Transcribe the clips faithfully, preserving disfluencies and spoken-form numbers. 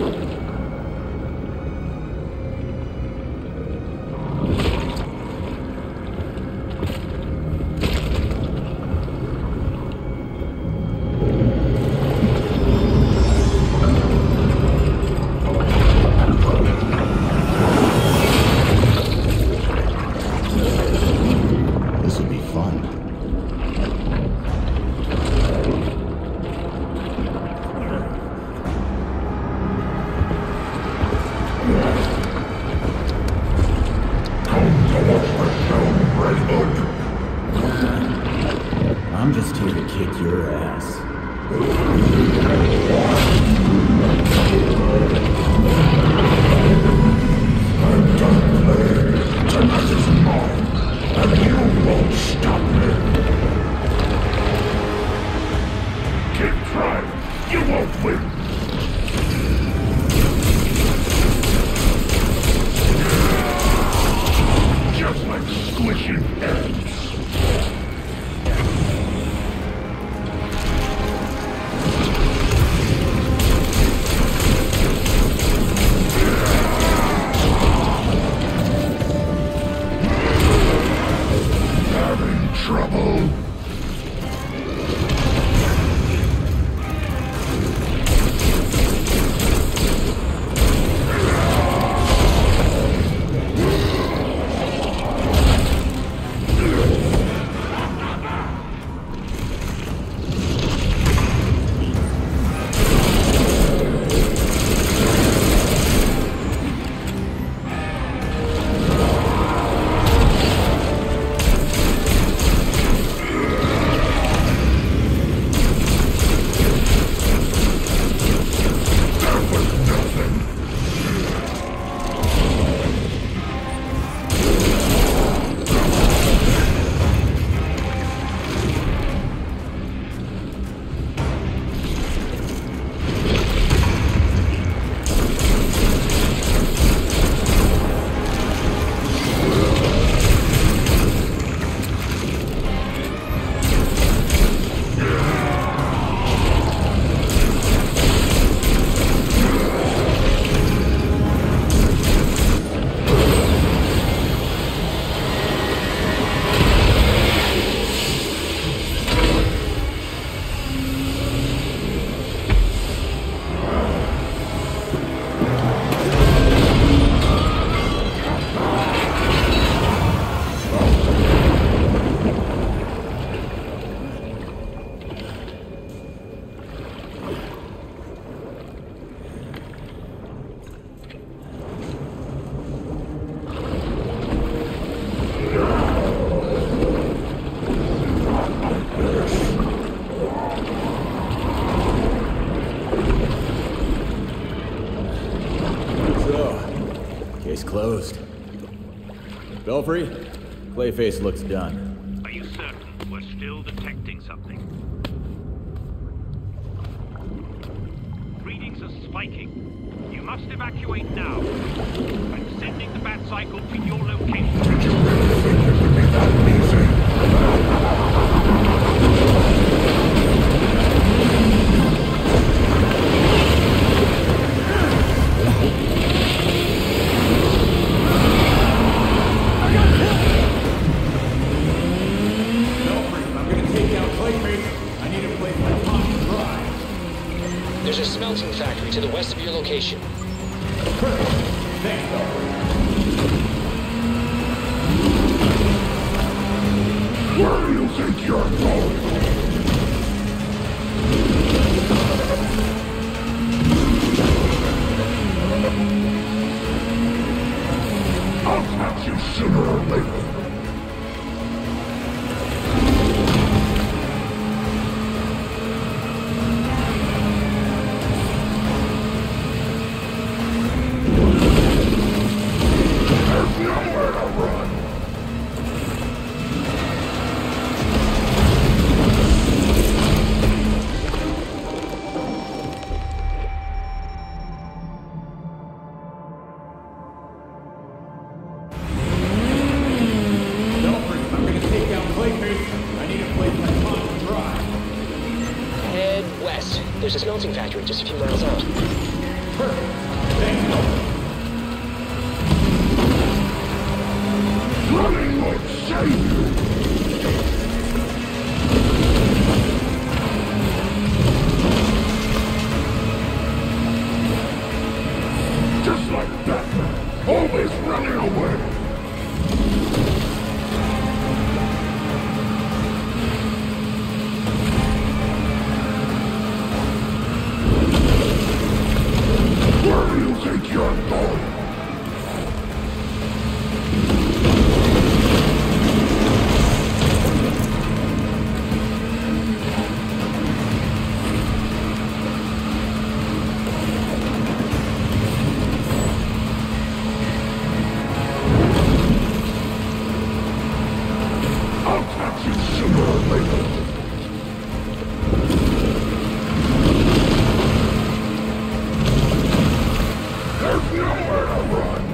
I'm just here to kick your ass. I'm done playing. Tonight is mine, and you won't stop me. Keep trying. You won't win. Just like squishing eggs. Trouble. Case closed. Belfry, Clayface looks done. Are you certain we're still detecting something? Readings are spiking. You must evacuate now. I'm sending the bat cycle to your location. Did you really think it would be that easy? There's a smelting factory to the west of your location. Perfect. Thanks, Belfry. Where do you think you're going? I'll catch you sooner or later. Head west. There's a smelting factory just a few miles out. Perfect. Thanks, Belfry. Running would save you! Just like Batman, always running away! Where do you think you're going? I'll catch you sooner or later. There's nowhere to run.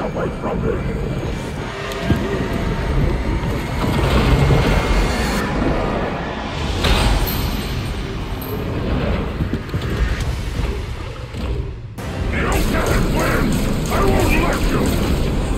away from me! You can't win! I won't let you!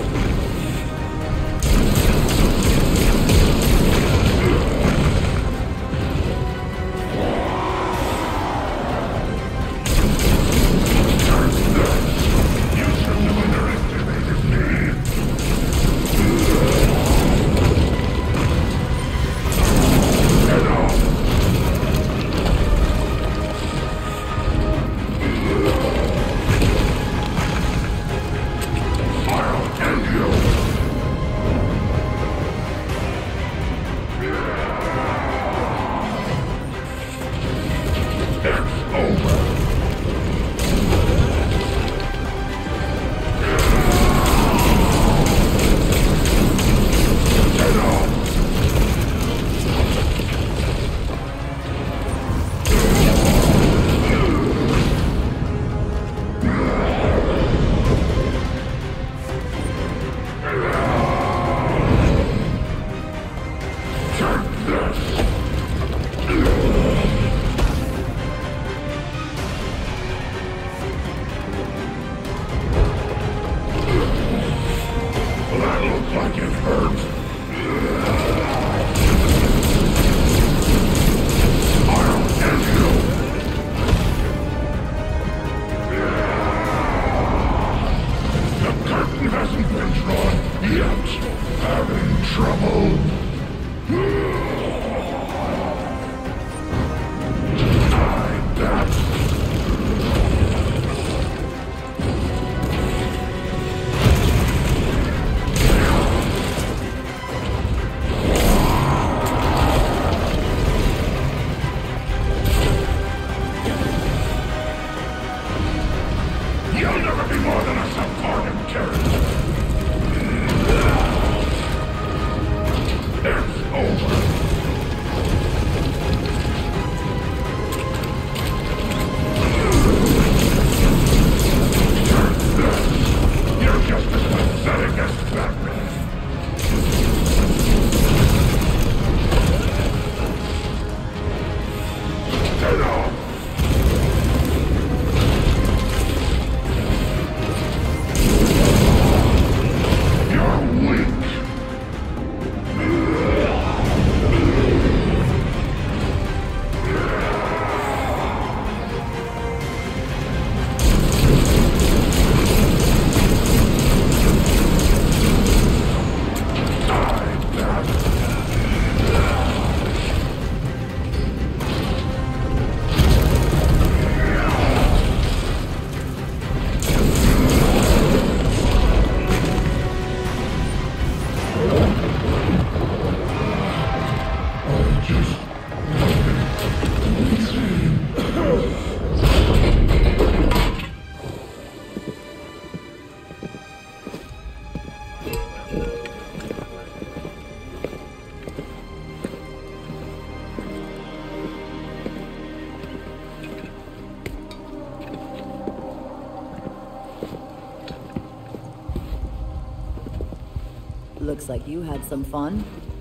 Looks like you had some fun.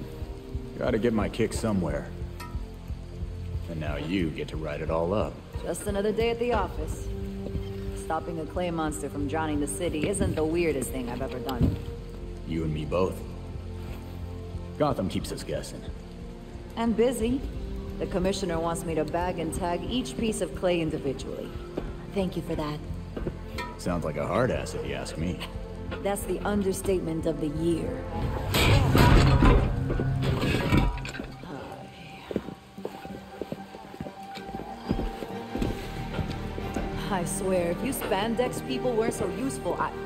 Gotta get my kick somewhere. And now you get to write it all up. Just another day at the office. Stopping a clay monster from drowning the city isn't the weirdest thing I've ever done. You and me both. Gotham keeps us guessing. And busy. The commissioner wants me to bag and tag each piece of clay individually. Thank you for that. Sounds like a hard ass if you ask me. That's the understatement of the year. I swear, if you spandex people weren't so useful, I...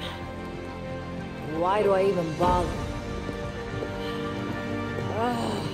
Why do I even bother? Ugh.